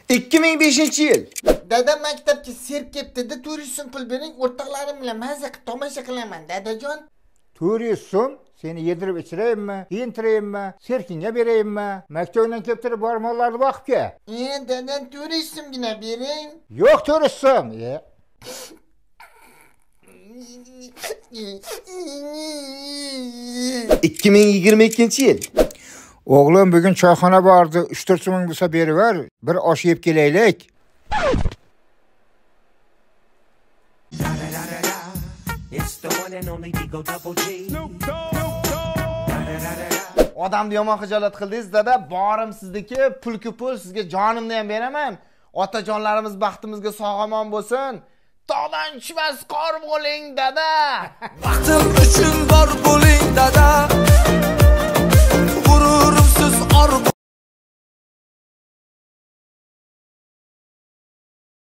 2005-yil. Dada maktabga serp ketdi-da, 400 so'm pul bering, o'rtoqlarim bilan mazza qilib tomosha qilaman, dadajon. 400 so'm seni yedirib ichiraymi, kiyintiraymi, serkingga beraymi? Maktabdan kelib turib bormonlarni boqib kel. Dadan 400 so'mgina bering. Yo'q 400 so'm. 2022-yil. O'g'lim bugun choyxona bordi, 3-4 so'm bo'lsa berib ver, bir osh yeb kelaylik. Odamni yomon xijolat qildingiz, dada. Borim sizniki, pulki pul, sizga jonimni ham beraman. Otajonlarimiz baxtimizga sog'-omon bo'lsin. Tog'dan tushmas qor bo'ling, dada. Baxtim uchun bor bo'ling, dada.